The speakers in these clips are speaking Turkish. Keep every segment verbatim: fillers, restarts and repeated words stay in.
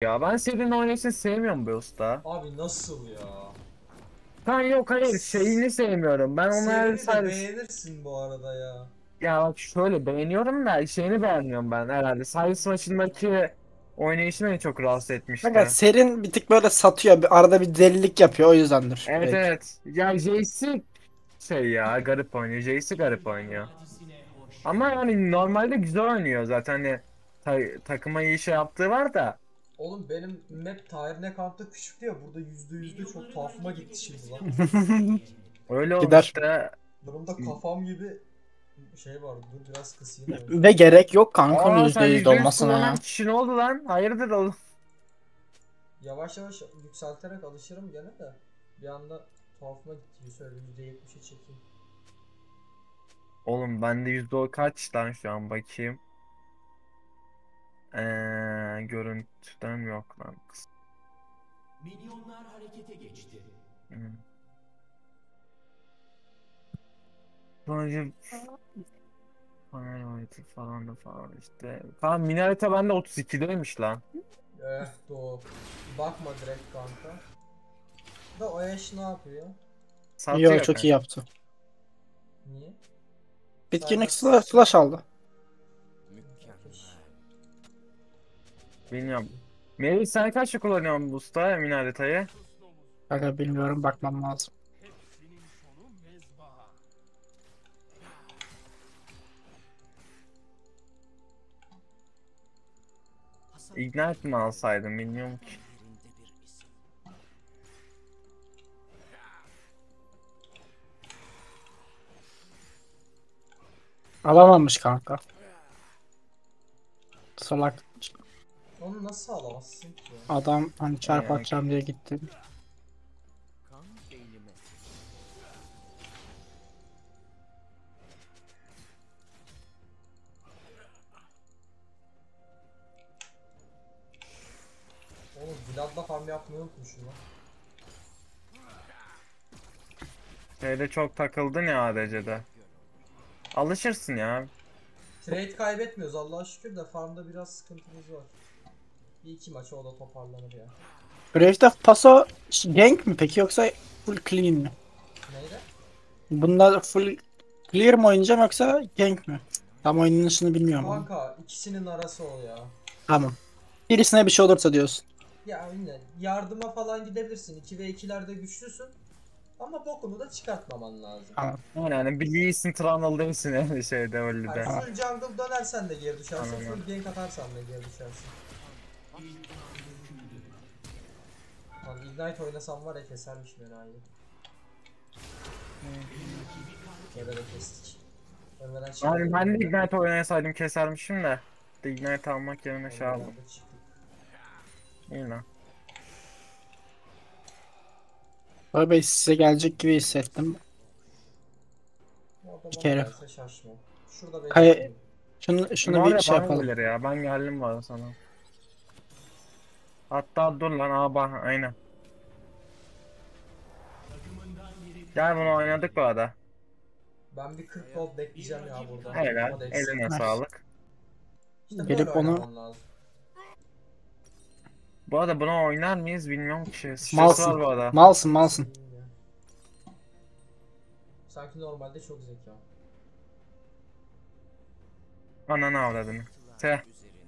ya. Ben serinin oynayışını sevmiyorum be usta. Abi nasıl ya? Ben yok hayır şeyini sevmiyorum. Ben onu her Serini de sadece... beğenirsin bu arada ya. Ya bak şöyle beğeniyorum da şeyini beğenmiyorum ben herhalde. Cyrus maçındaki oynayışı beni çok rahatsız Kanka etmişti. Serin bir tık böyle satıyor. Bir, arada bir delilik yapıyor o yüzdendir Evet belki. evet. Ya Jayce'i şey ya garip oynuyor. Jayce'i garip oynuyor. Ama yani normalde güzel oynuyor zaten hani ta- takıma iyi şey yaptığı var da. Oğlum benim map tarihine kampta küçüktü ya, burada yüzde yüzde çok tuhafıma gitti şimdi lan. Öyle oğlum Gider. işte. Yanımda kafam gibi şey var, dur biraz kısayım o yüzden. Ve gerek yok kanka onun Aa sen yüzde yüz yüzde yüz olmasına kullanan ya. kişi ne oldu lan? Hayırdır oğlum? Yavaş yavaş yükselterek alışırım gene de. Bir anda tuhafıma gitti, şöyle yüzde yetmişe çekeyim. Oğlum bende yüzde o kaç lan şu an bakayım. Ee, görüntüden yok lan. Milyonlar harekete geçti. Hmm. Sonucu panel boyutu falan da falan işte. Tamam Minareta bende otuz ikideymiş lan. Eh doğu. Bakma direkt kanka. Da o eş ne yapıyor? Yo Satıyor çok iyi kanka. yaptı. Niye? Bitkinlik Cyber flash, flash aldı. Bilmiyorum. Melih sen kaç kullanıyorsun bu usta Minareta'yı? Kanka bilmiyorum bakmam lazım. Ignite mi alsaydım bilmiyorum ki. Alamamış kanka. Salak Onu nasıl alamazsın ki ya? adam hani çarp Yani, atacağım diye gitti. Kan beynime. Oğlum Vlad'la farm yapmayı unutmuşum lan. şeyde çok takıldın ya A D C'de. Alışırsın ya. Trade kaybetmiyoruz Allah'a şükür de farmda biraz sıkıntımız var. Bir iki maça o da toparlanır ya. Grave'de paso gank mi peki yoksa full clean mi? Neyle? Bunda full clear mi oynayacağım yoksa gank mi? Tam oynanışını bilmiyorum ama. Kanka ikisinin arası o ya. Tamam. Birisine bir şey olursa diyorsun. Ya yine yardıma falan gidebilirsin. iki ve ikilerde güçlüsün. Ama bokunu da çıkartmaman lazım. Tamam. Yani, yani bir Lee Sin Trundle değilsin yani şeyde öyle Hani de. Tamam. full jungle dönersen de geri düşersin, Anladım. full gank atarsan da geri düşersin. Lan Ignite oynasam var ya kesermiş Mena'yı. Böyle de kestik. Ölmeden çıktık. Yani ben de Ignite oynayasaydım kesermişim de. De Ignite almak yerine şey aldım. Ölmeden de çıktık. İyi lan. Abi size gelecek gibi hissettim. Bu arada Bir bana kere. gelse şaşmam. Şurada Kay bekleyeyim. şunu, şunu Var bir ya şey bana yapalım. gelir ya. Ben geldim var sana. Hatta dur lan abi aynen. Gel bunu oynadık bu arada. Ben bir kırk gold bekleyeceğim ya burada. Helal. O da eksik. Eline Nice. sağlık. İşte böyle Gelip onu oynaman lazım. Bu arada bunu oynar mıyız bilmiyorum ki. Sıçrası malsın. var bu arada. Malsın malsın. Bilmiyorum. Sanki normalde çok zeka. Ananı avradını. Te.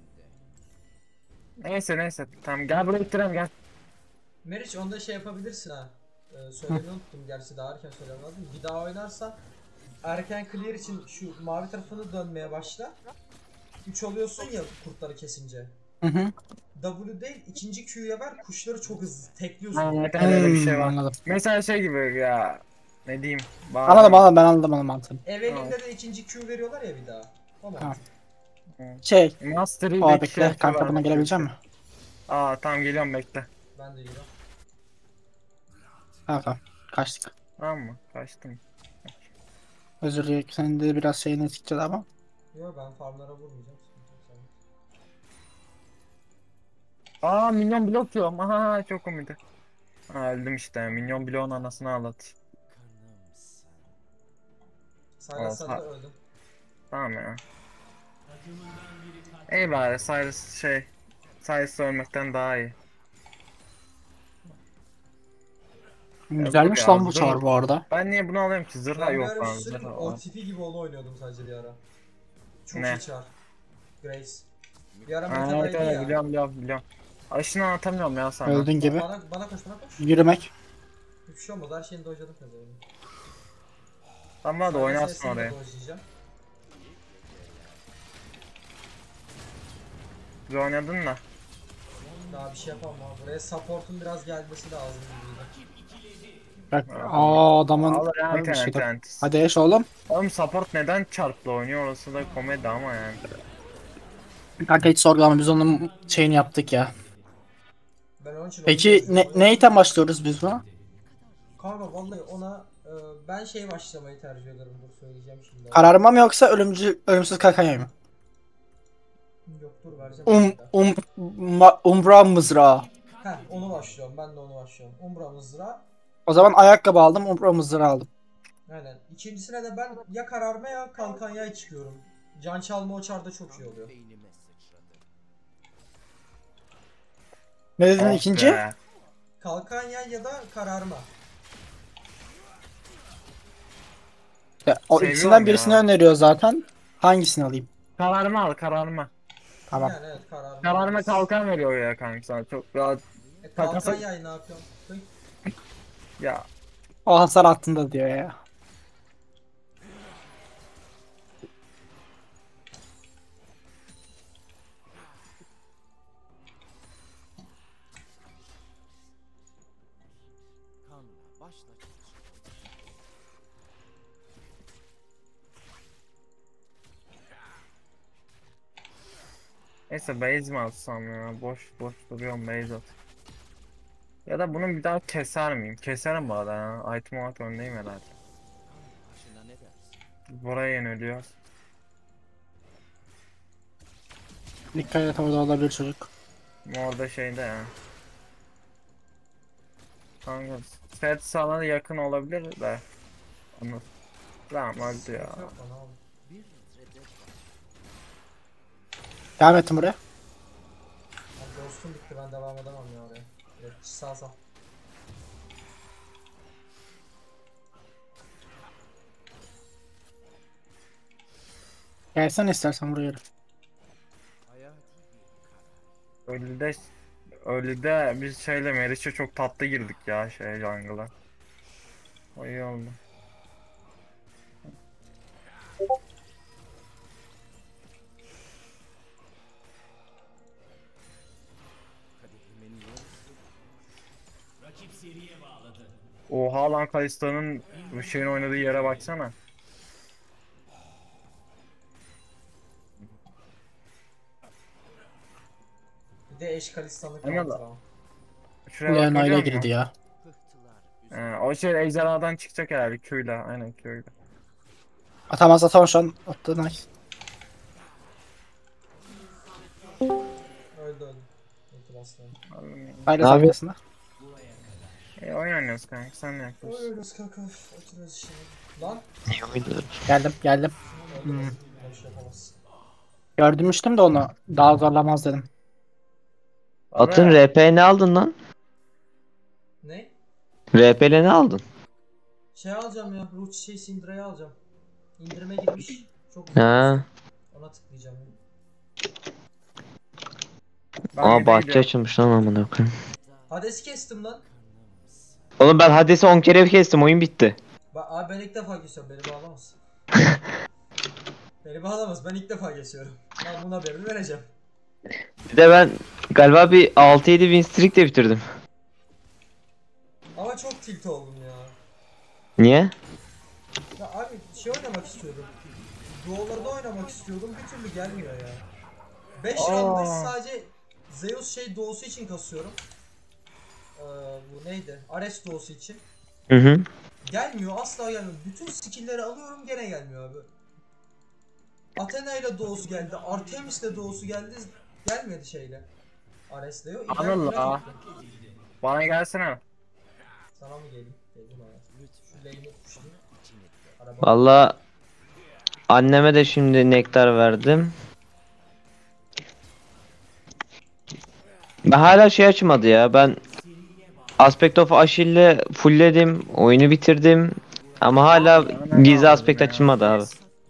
Neyse neyse. Tamam gel buraya ittirem gel. Meriç onda şey yapabilirsin ha. Ee, söylemeyi unuttum gerçi, daha erken söylemem lazım. Bir daha oynarsan erken clear için şu mavi tarafını dönmeye başla. üç oluyorsun ya kurtları kesince. Hı hı. W değil ikinci Q'ya ver, kuşları çok hızlı tekliyorsun. Ha, evet evet, öyle bir şey Hmm, var. anladım. Mesela şey gibi ya. Ne diyeyim. Bazen... Anladım anladım ben anladım onun mantığını. Evelyn'de de ikinci Q veriyorlar ya bir daha. O Tamam. mantık. Şey. Master O Yi'deki şey bekle. Kanka buna vermek gibi bir gelebilecek şey. mi? Aa tamam geliyorum bekle. Ben de giriyorum. Kanka kaçtık. Tamam mı? Kaçtım. Özür dilerim. Senin de biraz şeyini sikeceğiz ama. Yok ben farmlara vurmayacağım. Sıkıntı yok, sen. Aa minyon blok yiyorum. Aha çok komikti. Ha, öldüm işte. Minyon bloğun anasını ağlat. Sayla sen de Oha. öldün. Tamam ya. İyi bari Cyrus şey. sayesinde ölmekten daha iyi. Güzelmiş ya, lan bu zırh- çar bu arada. Ben niye bunu alıyorum ki? Zırha Ben bir yok ara bir lan, şey söyleyeyim mi? zırha O var. tipi gibi onu oynuyordum sadece bir ara. Çok Ne? iyi çar. Grace. Bir ara Ha, evet metadaydı evet ya. biliyorum biliyorum biliyorum. Aşını anlatamıyorum ya sana. Öldüğün Ba- gibi. Bana, bana koş bana koş. Yürümek. Hiçbir şey olmadı, her şeyini dojladım kazandım. Ama da oynarsın oraya. Dojlayacağım. Bir oynadın da. Daha bir şey yapamam abi. Buraya support'un biraz gelmesi lazım gibiydi. Bak aa adamın Alır Var yani bir şey de. Atlantis. Hadi eş oğlum. Oğlum support neden çarplı oynuyor, orası da komedi ama yani. Kanka hiç sorgulama, biz onun şeyini yaptık ya. Ben onun için Peki oyunu ne, dojladım. neyden başlıyoruz biz buna? Kanka vallahi ona e, ben şey başlamayı tercih ederim, dur söyleyeceğim şimdi. Kararma mı yoksa ölümcül, ölümsüz kalkan mı? Yok dur vereceğim. Um, bir dakika. um, ma, umbra mızrağı. Heh onu başlıyorum, ben de onu başlıyorum. Umbra mızrağı. O zaman ayakkabı aldım, umbra mızrağı aldım. Aynen. İkincisine de ben ya kararma ya kalkan yay çıkıyorum. Can çalma o çarda çok iyi oluyor. Beynime sıçradı. Ne dedin Oh ikinci? be. Kalkan yay ya da kararma. Ya, o Seviyorum ikisinden birisini ya. öneriyor zaten. Hangisini alayım? Kararma al, kararma. Tamam. Yani evet kararma. Kararma kalkan veriyor ya kanka sana, çok rahat. E, kalkan Kalkan- yay ne yapıyorsun? Hıy. Ya O hasar altında diyor ya. Kanla başla çalışma. neyse base mi atsam ya, boş boş duruyorum, base at. Ya da bunu bir daha keser miyim? Keserim bu arada ya. Item olarak öndeyim herhalde. Başına ne dersin? Buraya yeniliyor. Dikkat et, orada olabilir çocuk. Orada şeyde ya. Kanka set sana yakın olabilir de. Ama tamam öldü ya. Yok lan abi. Bir litre de Devam ettim buraya. Abi dostum bitti, ben devam edemem ya oraya. Evet, sağ sağ. Gelsen istersen buraya. hayati bir karar. Ölüde Ölüde biz şeyle Meriç'e çok tatlı girdik ya şey jungle'a. O iyi oldu. Kadehimin yarısı. Rakip seriye bağladı. Oha lan, Kalista'nın bu şeyin oynadığı yere baksana. Bir de eş kalistanlık Aynen kaldı lan. tamam. Şuraya Leona ile bakabiliyor girdi musun? ya. Pıhtılar He, o şey ejderhadan çıkacak herhalde Q'yla, aynen Q'yla. Atamaz atamaz şu an. Attı nice. Öldü öldü. Ulti bastı. Aile Ne yapıyor? arkasında. E, oyun oynuyoruz kanka, sen ne yapıyorsun? Oynuyoruz kanka. Oturuyoruz işte. Lan. Ne oynuyor? Geldim geldim. Öldü. Hmm. Bir şey yapamaz. Gördümüştüm de onu. Daha zorlamaz dedim. Atın Abi, R P ne aldın lan? Ne? R P ile ne aldın? Şey alacağım ya. Ruh şey Syndra'yı alacağım. İndirime girmiş. Çok güzel. Ha. Ona tıklayacağım. ya. ben Aa mid'e bahçe gidiyorum. açılmış lan amına koyayım. Hades'i kestim lan. Oğlum ben Hades'i on kere kestim, oyun bitti. Ba abi ben ilk defa kesiyorum. Beni bağlamaz. Beni bağlamaz. Ben ilk defa kesiyorum. Ben buna haberini vereceğim. Bir de ben galiba bir altı yedi win streak de bitirdim. Ama çok tilt oldum ya. Niye? Ya abi şey oynamak istiyordum. Duo'larda oynamak istiyordum. Bir türlü gelmiyor ya. beş Aa. round'da sadece Zeus şey doğusu için kasıyorum. Ee, bu neydi? Ares doğusu için. Hı hı. Gelmiyor, asla gelmiyor. Bütün skill'leri alıyorum, gene gelmiyor abi. Athena ile doğusu geldi, Artemis ile doğusu geldi, gelmedi şeyle. Ares'le yok. İler- Anıl iler la. gitti. Bana gelsene. Sana mı geleyim? Geldim hayatım. Şu lane'i tutmuştum. Araba. Valla anneme de şimdi nektar verdim. Ben hala şey açmadı ya. Ben Aspect of Ashill'le fullledim. Oyunu bitirdim. Ama hala Ben gizli ne aspekt aldım ya? açılmadı abi.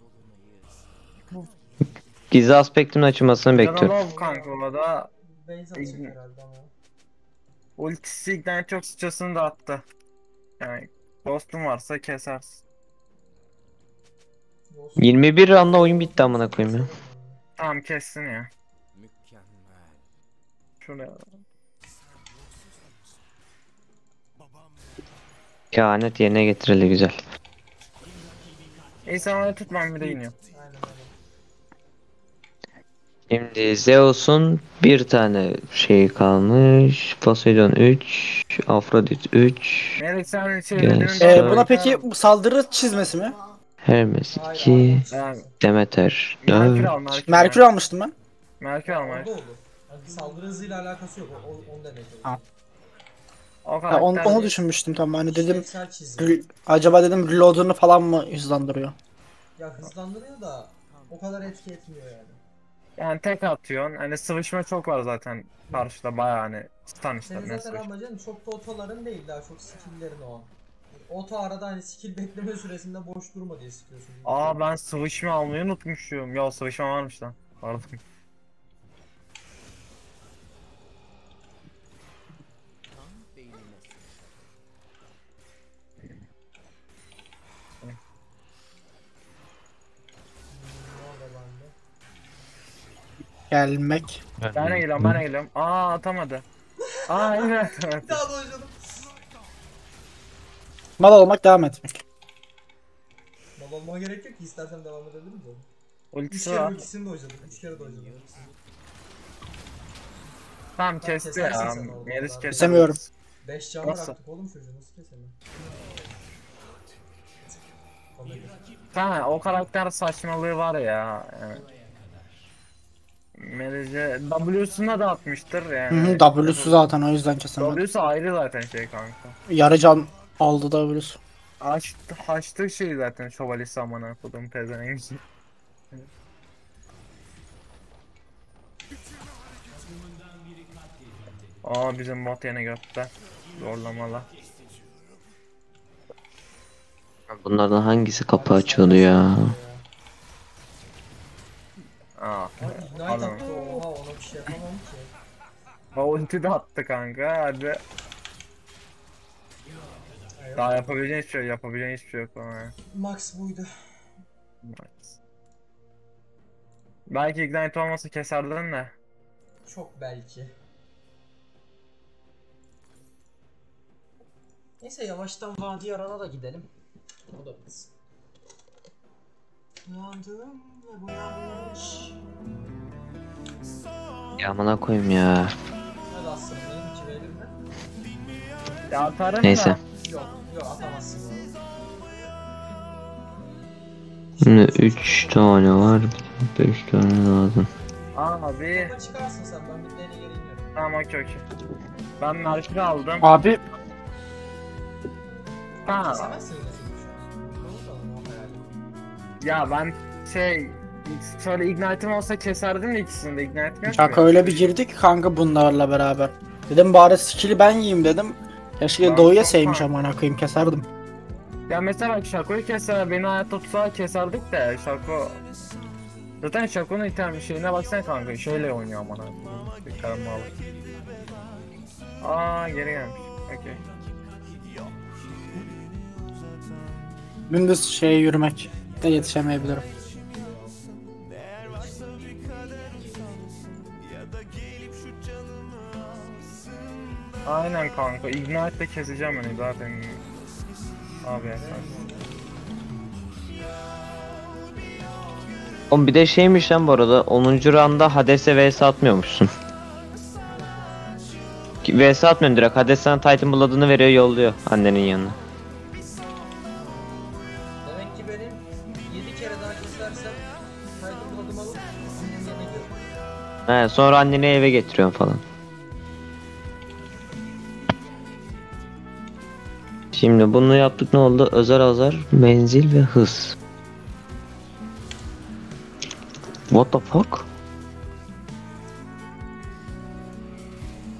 Gizli aspektin açılmasını bekliyorum. Yaralov kanka o da Base atacak herhalde ama. ultisi Ignite çok sıçrasını da attı. Yani Ghost'un varsa kesersin. Olsun. yirmi bir roundda oyun bitti amına koyayım ya. Tamam kessin ya. Mükemmel. Şuraya. Kehanet yerine getirildi güzel. İyi sen oraya tut ben bir de iniyorum. Aynen öyle. Şimdi Zeus'un bir tane şey kalmış. Poseidon üç, Afrodit üç, Melek sen şey Yes. dediğin Ee, Ee, doğru. buna peki saldırı çizmesi mi? Hermes Hayır, iki, aynen. Yani Demeter Merkür dört. al Merkür. Merkür al. almıştım ben. Merkür al Merkür. Orada olur. Yani saldırı hızıyla alakası yok. O, o- onu demek istedim. Ha. O Ha, onu, karakter onu düşünmüştüm tam. Hani dedim İşlevsel çizim. re- acaba dedim reload'unu falan mı hızlandırıyor? Ya hızlandırıyor da o kadar etki etmiyor yani. yani tek atıyorsun. Hani sıvışma çok var zaten karşıda bayağı hani stun işte Senin ne zaten sıvışma. amacın çok da otoların değil, daha çok skill'lerin o an. Oto arada hani skill bekleme süresinde boş durma diye sıkıyorsun. Aa ben sıvışma almayı unutmuşum. Yo sıvışma varmış lan. Pardon. Tam beynine. Hmm, orada bende. Gelmek. Ben de geliyorum ben de geliyorum. Aa atamadı. Aa evet evet. Bir daha dojladım. Mal olmak, devam etmek. Mal olmaya gerek yok ki, istersen devam edebiliriz onu. Üç Ultisi kere var. ikisini dojladım. Üç kere dojladım. Tamam kesti kesersin ya. sen orada, Melis oradan. keser. Kesemiyorum. Beş can Nasıl? bıraktık oğlum çocuğu, nasıl kesemem? Komedi. Tamam o karakter saçmalığı var ya. Yani. Melis'e W'suna da atmıştır Hı yani. hı, W'su zaten o yüzden kesemedim. W'su ayrı zaten şey kanka. Yarı can aldı W'su. Açtı, açtı şey zaten şövalyesi amına kodum pezevenk. Aa bizim bot yine götte. Zorlamalı. Bunlardan hangisi kapı açıyordu ya? Aa. Ignite Adam. attı, oha ona bir şey yapamam ki. O ulti de attı kanka hadi. Hayır. Daha yapabileceğin hiçbir şey yapabileceğin hiçbir şey yok ama. Max buydu. Belki Ignite olmasa keserdin de. Çok belki. Neyse yavaştan Vadi Yaran'a da gidelim. O da bitsin. Uyandım ve bu yanlış. Ya amına koyayım ya. Hadi aslında benim iki verir mi? Ya atarım Neyse. da. Yok yok atamazsın bu arada. Şimdi üç tane var. beş tane lazım. Abi. Topa çıkarsın sen, ben bir deney geleyim derim. Tamam okey okey. Ben Merkür aldım. Abi Ha. Kesemezsin yine çünkü şu an. Ne oldu oğlum o hayali? Ya ben şey şöyle Ignite'ım olsa keserdim de ikisini de Ignite'ım yok. Şaka ya. öyle bir girdik kanka bunlarla beraber. Dedim bari skill'i ben yiyeyim dedim. Keşke Ben Doğu'ya çok sevmiş farklı. amına koyayım, keserdim. Ya mesela bak Shaco'yu keser beni hayatta tutsağa keserdik de Shaco. Zaten Shaco'nun item şeyine baksana kanka şeyle oynuyor amına. Bir karma alıp. Aa geri gelmiş. Okey. Gündüz şeye yürümek de yetişemeyebilirim. Aynen kanka Ignite'le keseceğim hani zaten. Abi esas. Oğlum bir de şeymiş lan bu arada. onuncu roundda Hades'e vs atmıyormuşsun. Ki vs atmıyorsun direkt. Hades sana Titan Blood'ını veriyor, yolluyor annenin yanına. Demek ki benim yedi kere daha kesersem Titan Blood'umu alıp annemin yanına gidiyorum. He, sonra anneni eve getiriyorsun falan. Şimdi bunu yaptık, ne oldu? Özel azar, menzil ve hız. What the fuck?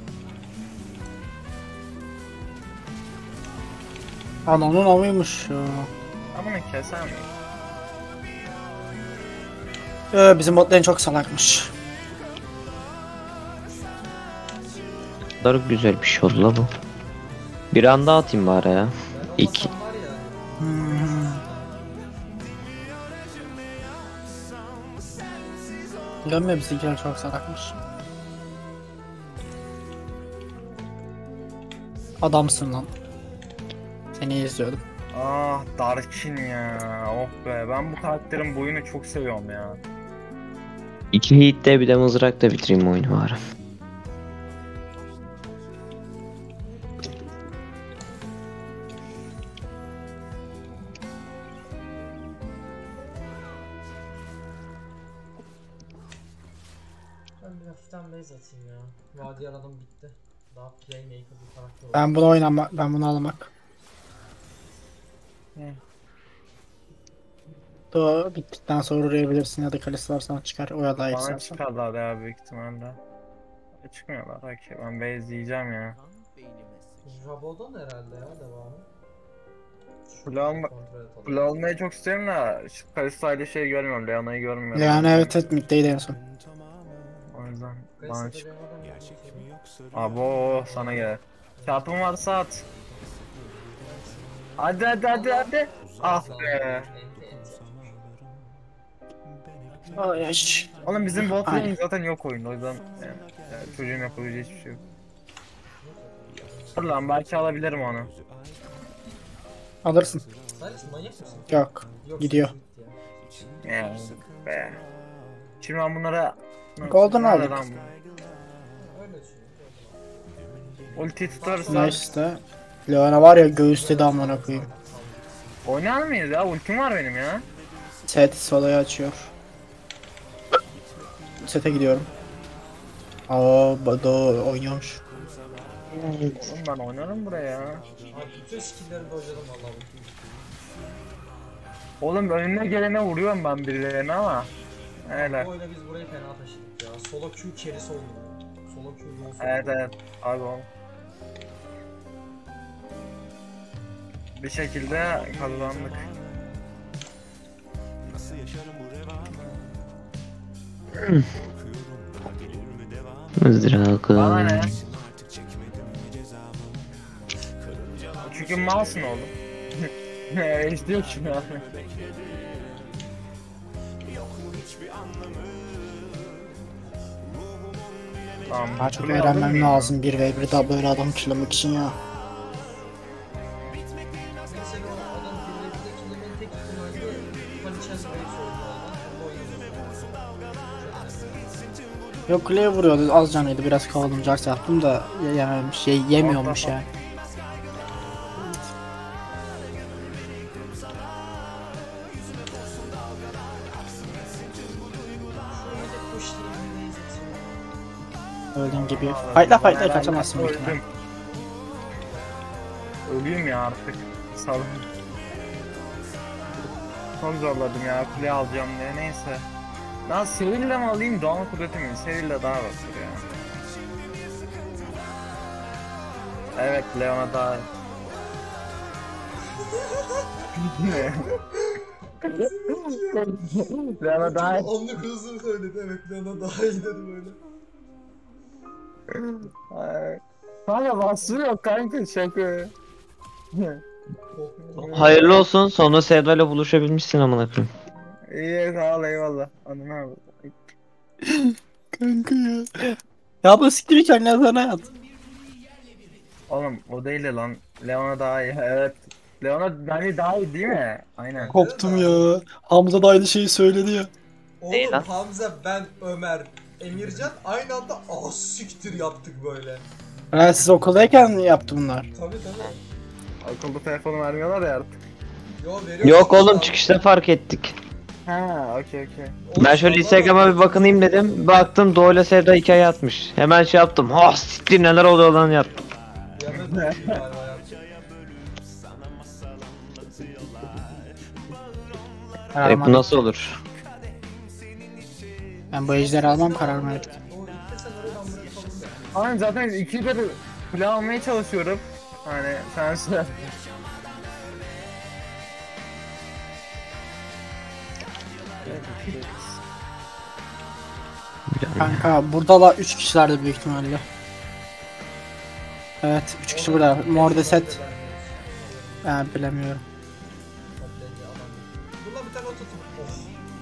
Ananın avıymış ya. Ama ne keser mi? Ee, bizim bot lane çok salakmış. Ne kadar güzel bir şey oldu la bu. Bir anda atayım bari ya. Ben İki. olmasam var ya. Hmm. Görmüyor bizimkiler çok salakmış. Adamsın lan. Seni izliyordum. Ah Darkin ya. Oh be. Ben bu karakterin boyunu çok seviyorum ya. İki hitte bir de mızrakla bitireyim oyunu bari. Ben bir hafiften base atayım ya. Vadi aradım bitti. Daha playmaker bir karakter oldu. Ben bunu oynamak, ben bunu almak. Hı. Doğru bittikten sonra uğrayabilirsin ya da kalesi sana çıkar o ya da Bana istersen. çıkarlar ya büyük ihtimalle. Çıkmıyorlar. Okey ben base yiyeceğim ya. Kan beynime Rabodon herhalde ya devamı. Full alma, Kontrol et full almayı çok istiyorum da şu Kalista'yla şey görmüyorum. Leona'yı görmüyorum. Yani evet evet middeydi en son. O yüzden bana Kayısı'da çık. bir adam yok. Abo sana gel. Çarpım varsa at. Hadi hadi hadi hadi. Ah be. Enti enti. Ay yaş. Oğlum bizim bot Aynen. lane zaten yok oyunda o yüzden yani, yani çocuğun yapabileceği hiçbir şey yok. Dur lan belki alabilirim onu. Alırsın. Sen hiç manyak mısın? Yok. Yok, Gidiyor. gitti ya. Yani be. Şimdi ben bunlara... Golden Nerede aldık. lan bu? Öyle düşünüyorum. Ulti tutarsa Nice de. Leona var ya göğüste amına koyayım. oynar mıyız ya? Ultim var benim ya. Set solayı açıyor. Sete gidiyorum. Aa, Bado oynuyormuş. Oğlum ben oynarım buraya. Abi bütün skill'leri dojladım valla. Oğlum önüne gelene vuruyorum ben birilerine ama. Öyle. Bu oyuna biz burayı fena taşıdık ya. Solo Q carry oyunu. Solo Q yol solo. Evet evet. Abi oğlum. Bir şekilde kazandık. Mızrakı. Bana ne? Çünkü mouse'un oğlum. Ne istiyor ki ya? Tamam. Daha çok burayı alır öğrenmem mıyım lazım bir ve bir daha böyle adam killamak için ya. Mesela o adam birleşti killimin tek ihtimali Punichas Waves oyunu oldu. Onu Yok kuleye vuruyordu az canıydı biraz kovaladım Jax yaptım da yememiş şey yemiyormuş yani. Öldüğün gibi. Fightla fightla kaçamazsın büyük ihtimalle. Öldüm. Öleyim ya artık. Salın. Çok zorladım ya. Kule alacağım diye. Neyse. Lan Sevil'le mi alayım? Doğan kudreti mi? Sevil'le daha basır ya. Evet Leon'a daha... Leon'a daha... Anlık hızlı söyledi, evet Leona daha iyi dedi böyle. Ay. Kanka vasfı yok kanka şaka. Hayırlı olsun. Sonra Sevda ile buluşabilmişsin amına koyayım. İyi sağ ol eyvallah. Anladın abi. Kanka ya. Ya bu siktir kendine sana yat. Oğlum o değil de lan. Leona daha iyi. Evet. Leona bence daha iyi değil mi? Aynen. Koptum ya. Hamza da aynı şeyi söyledi ya. Değil Oğlum lan. Hamza, ben, Ömer, Emircan aynı anda ah siktir yaptık böyle. Ha, siz okuldayken yaptı bunlar. Tabi tabi. Akıllı telefonu vermiyorlar ya artık. Yo veriyor. Yok oğlum çıkışta fark ettik. Ha okey okey. Ben şöyle Instagram'a bir bakınayım dedim. Baktım Doğu'yla Sevda hikaye atmış. Hemen şey yaptım. Ha siktir neler oluyor lan yaptım. Yemin ederim galiba ya. E, bu nasıl olur? Ben bu ejderi almam kararımı verdim. O ilk sen oraya ben buraya kaldım ya. Aynen zaten ikidir kule almaya çalışıyorum. Hani sen söyle. Kanka buradalar üç kişilerdi büyük ihtimalle. Evet üç kişi burada. Mordeset. Ben bilemiyorum. Toplayınca adam. Dur lan bir tane o tutun. Of.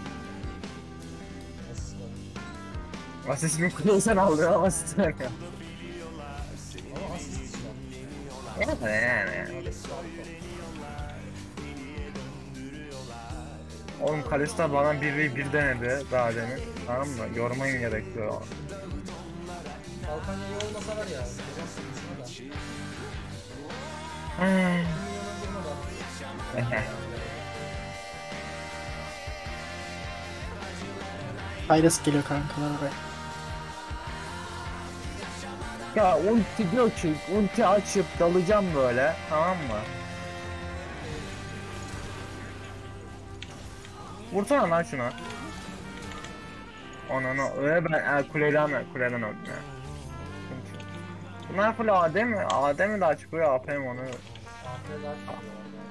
Asist var. Asistimi kuleyi sen alıyor ama asist vermiyor. Ama asist için var. Yani yani. Oğlum Kalista bana bir ve bir denedi daha demin. Tamam mı? Yormayın gerekiyor. Balkan yolu olmasa var ya. Hocam sıkıntısına da. Hmm. Milyona girme da. Faydası geliyor kankalar oraya. Ya ulti diyor ki ulti açıp dalacağım böyle, tamam mı? Vursana lan şuna. Ananı öyle ben e, kuleden kuleden öldüm ya. Bunlar full A D mi? A D mi daha çıkıyor A P mi onu? A P daha çok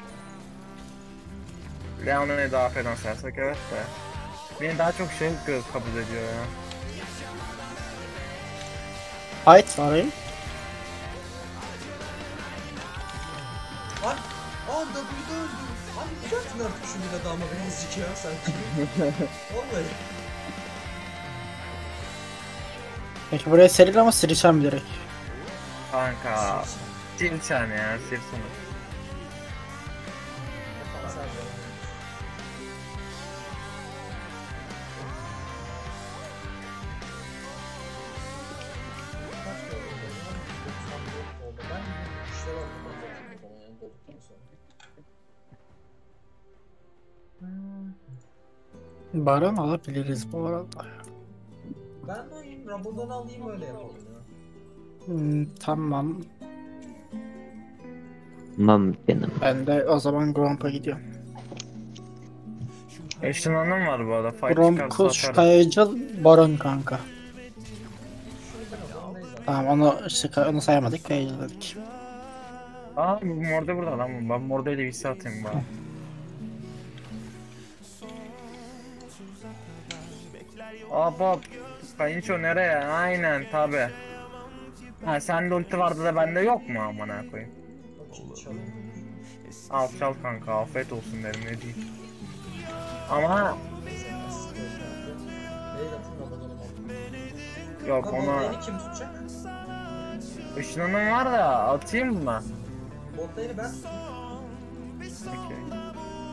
Leona'yı da A P'den sayarsak evet de. Beni daha çok şey göz kabul ediyor ya. Fight var ayım. Lan! Aa W'de öldüm. Abi düzeltin artık şu bir adamı birazcık ya sanki. Vallahi. Peki buraya seril ama sirişem direkt. Kanka. Silsen ya silsen. Baron alabiliriz bu arada. Ben de oyun Rabadon alayım öyle yapalım ya. Hmm, tamam. Tamam canım. Ben de o zaman Gromp'a gidiyorum. Eşin hanım var bu arada. Fight Gromp çıkarsa Kuş atarım. Kayıcıl Baron kanka. Tamam onu, işte, onu sayamadık Kayıcıl dedik. Aa bu morde burada lan. Ben morde ile bir şey atayım bana. Hop hop. Kayınço nereye? Aynen tabi. Ha sende ulti vardı da bende yok mu amına koyayım? Çalayım. Al çal kanka afiyet olsun derim ne diyeyim. Ama Neyi atayım Rabadon'u alayım. yok Ama ona botlane'i kim tutacak? ışınlanım var da atayım mı? Botlane'i ben tutayım. Okey.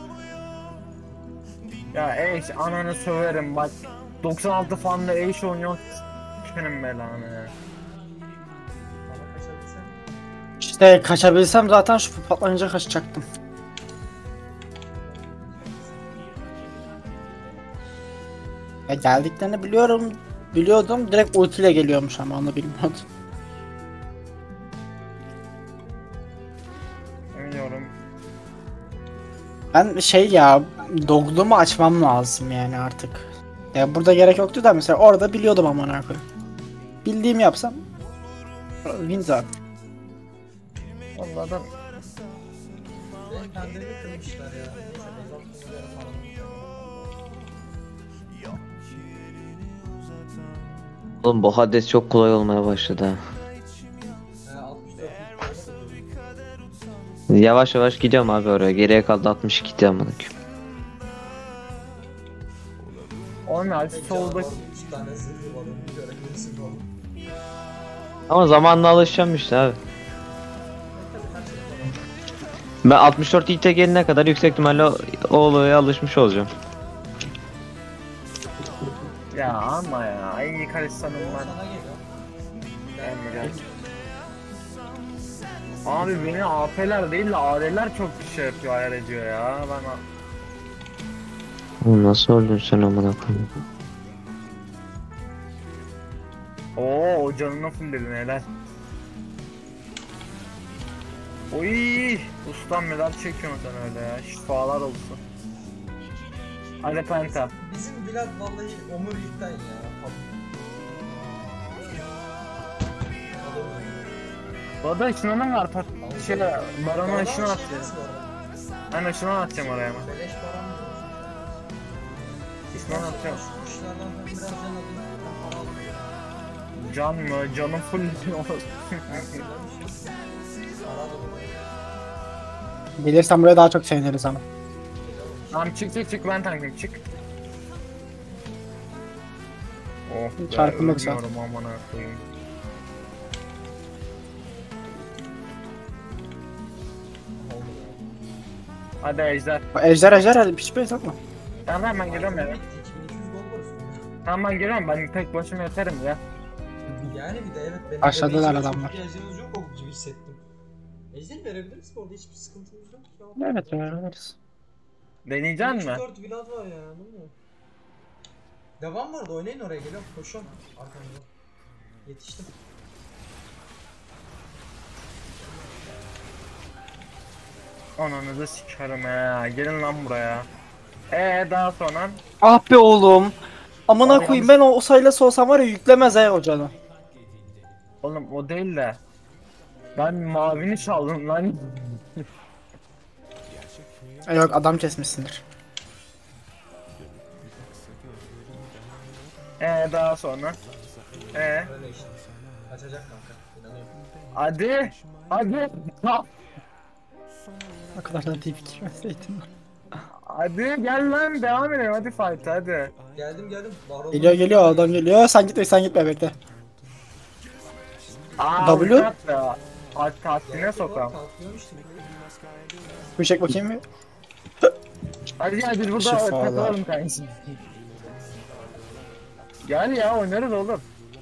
Ya eş ananı söverim bak doksan altı fanla eş oynuyor. Benim belanı ya. Ama kaçabilsem. İşte kaçabilsem zaten şu patlayınca kaçacaktım. Ya geldiklerini biliyorum, biliyordum. Direkt ultiyle geliyormuş ama onu bilmiyordum. Bilmiyorum. Ben şey ya, doglumu açmam lazım yani artık. Ya burada gerek yoktu da mesela orada biliyordum amına koyayım. Bildiğimi yapsam win zaten. Vallahi da Benim kendimi kırmışlar ya. Neyse Bezat Kuzuları falan. Oğlum bu Hades çok kolay olmaya başladı ha. He altmış dört. Yavaş yavaş gidiyorum abi oraya. Geriye kaldı altmış iki diye amına koyayım. onlar solda üç tane zırhı var. Bir görebilirsin oğlum. Ama zamanla alışacağım işte abi. Ben altmış dört I T gelene kadar yüksek ihtimalle o, o olaya alışmış olacağım. ya ama ya ay Kalista'nın O var. sana geliyor. Gel gel. Abi beni A P'ler değil de A D'ler çok şey yapıyor ayar ediyor ya bana. Oğlum nasıl öldün sen amına koyayım? Oo o canına full dedin helal. Oy ustam medal çekiyorsun sen öyle ya şifalar olsun. Hadi penta. Bizim Vlad vallahi omurilikten ya. Bu arada ışınlanım var pat şey barona ışını Baron atacağım. şey Ben ışını atacağım oraya ama. Beleş baron Düşman atıyorum. Şu kuşlardan ben biraz can alayım. Ben para alayım. Can mı? Canım full olur. Para alayım. Gelirsen buraya daha çok seviniriz ama. Tamam çık çık çık ben tankım çık. Oh be, Çarpım yok zaten. ölmüyorum amına koyayım. Hadi ejder. Ejder ejder hadi piç be satma. Tamam ben geliyorum ya. Bitti. iki bin iki yüz gol var üstünde. Tamam ben geliyorum, ben tek başıma yeterim ya. Yani bir de evet benim Aşağıdalar benim için adamlar. çok ihtiyacınız yok o gibi hissettim. Ejderi verebiliriz mi orada, hiçbir sıkıntımız yok ya. Evet öğreniriz. Deneyecek misin? dört Vlad var ya, değil mi? Devam var da oynayın, oraya geliyorum, koşuyorum arkamda. Yetiştim. Ananızı sikerim he. Gelin lan buraya. Ee daha sonra Ah be oğlum. Amına Abi koyayım, yanlış- ben o, o saylası olsam var ya yüklemez he o canı. oğlum o değil de ben mavini çaldım lan. E, Yok adam kesmişsindir. Ee daha sonra. Ee Öyle işte. Kaçacak kanka, inanıyorum. hadi. Hadi. Ha, O kadar da değil fikirmeseydim. hadi gel lan devam edelim, hadi fight hadi. Geldim geldim. Baron Geliyor geliyor adam geliyor. Sen gitme sen gitme bekle. Aa, W? uçak ya. Hadi tahtine sokam. Bir çek bakayım bir. Hadi gel biz burada Şifalar. takılalım kanka. Gel ya oynarız oğlum.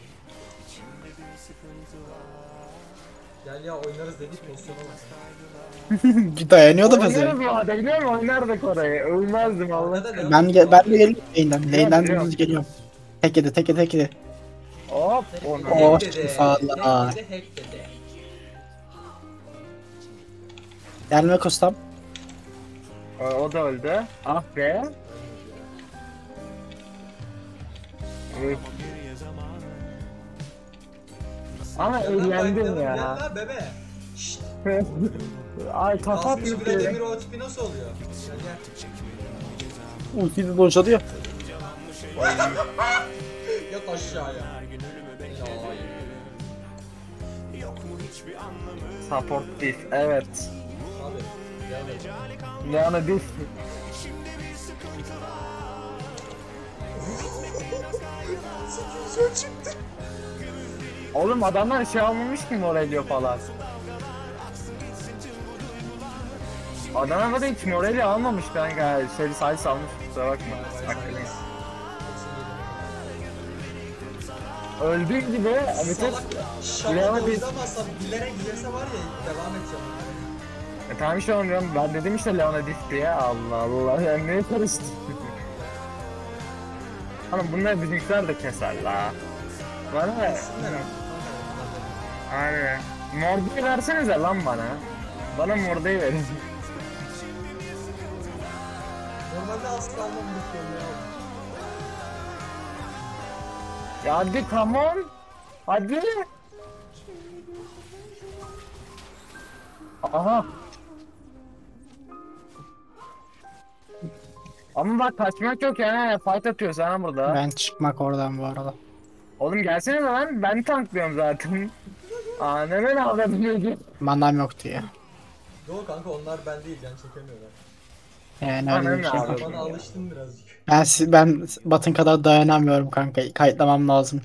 Gel ya oynarız dedik, pozisyona bak. Dayanıyordu bize. Oynarız bu arada biliyor musun? Oynardık orayı. Ölmezdim Allah. Arkada Leon- Ben ge ben de geliyorum lane'den. Lane'den Biliyorum. dümdüz geliyorum. Tek yedi tek yedi tek yedi. Hop onu. Oh, Hack dedi, şifalar. hack dedi, hack dedi. Gelme Kostam. O, o da öldü. Ah be. Üf. Ama Gel lan, eğlendim fightlayalım, ya. Gel lan bebe. Şşt. Ay kafa Kasmış bile atmış demir o tipi nasıl oluyor? Gel gel. Ultiyi de dojladı. Yat aşağıya. Support diff. Evet. Hadi. Devam et. Yani diff. Oğlum adamlar şey almamış ki Morelio falan. Adamlar da hiç Morelio almamış kanka. Şey sayısı almış, kusura bakma. Hakkını. Öldüğün gibi bir tek Salak. Leon'a Şapka bir- oynamazsa bilerek girse var ya, devam edeceğim. E tamam işte onu diyorum. Ben dedim işte Leon'a diff diye. Allah Allah. Yani neye karıştı? Oğlum bunlar bizimkiler de keser la. Bana Aynen. Mordeyi versenize lan bana. Bana mordeyi verin. Normalde asla almam bu konuyu. Ya hadi come on. Hadi. Aha. Ama bak kaçmak yok yani, fight atıyor sana burada. Ben çıkmak oradan bu arada. Oğlum gelsene lan, ben tanklıyorum zaten. Aa ne ben avladım. Manam yoktu ya. Yok kanka, onlar ben değil, can çekemiyorlar. Yani öyle bir şey Ananı var. Bana alıştım birazcık. Ben, si- ben Batın kadar dayanamıyorum kanka. Kayıtlamam lazım.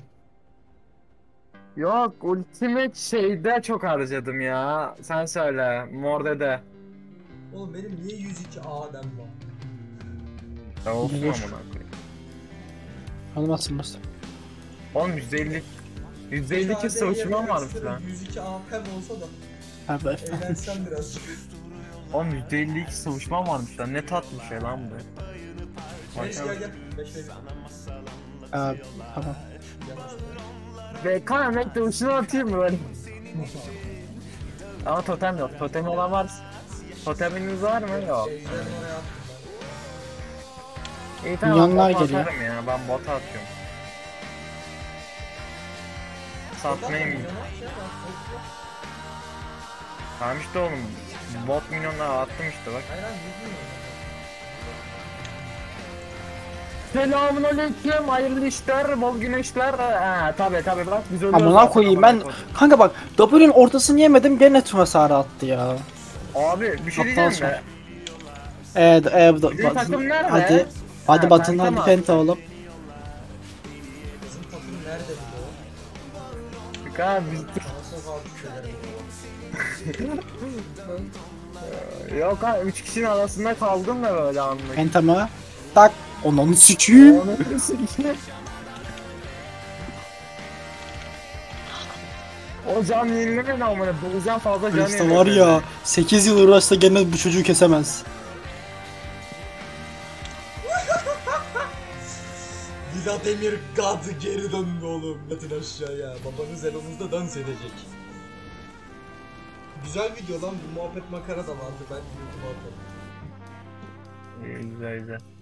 Yok ultimate şeyde çok harcadım ya. Sen söyle Morde'de. Oğlum benim niye yüz iki A'den var? Ya olsun Dur. amına koyayım. Olmasın Musta. Oğlum yüzde elli yüzde elli iki sıvışmam varmış lan. yüz iki A P olsa da Abi efendim. eğlensem birazcık. Oğlum yüzde elli iki sıvışmam varmış lan. Ne tatlı şey lan bu. Beş gel gel. Beş beş. Abi, tamam. Ve kan bekle uçunu atayım mı böyle? Ama totem yok. Totem olan var. Toteminiz var mı? Yok. Ejder'in oraya attım İyi tamam, Milyonlar bota geliyor. atarım ya. Ben bota atıyorum. ben. Satmayayım. Tamam işte oğlum. Bot milyonları attım işte bak. Hayır lan, yüz milyon. Selamünaleyküm, hayırlı işler, bol güneşler. Ha tabi tabi bak biz ölüyoruz. Amına zaten, koyayım amına ben. koyayım. Kanka bak W'nin ortasını yemedim gene tüm hasarı attı ya. Abi bir şey Aptal diyeceğim son. de. Evet evet. Bizim takım nerede? Hadi. Hadi Ha, Batın penta hadi mı? penta oğlum. Bizim takım nerede bir de o? Abi biz... Nasıl kaldı şeyler? Yok abi üç kişinin arasında kaldım da böyle anlık. Penta mı? Tak. Onu sikiyim. Onu sikeyim. O can yenileme amına bulacağım fazla can Usta var ya sekiz yıl uğraşsa gene bu çocuğu kesemez. Vladimir God geri döndü oğlum. Yatın aşağıya. Babanız elomuzda dans edecek. Güzel video lan. Bu muhabbet makara da vardı. Ben bu muhabbet. Güzel güzel.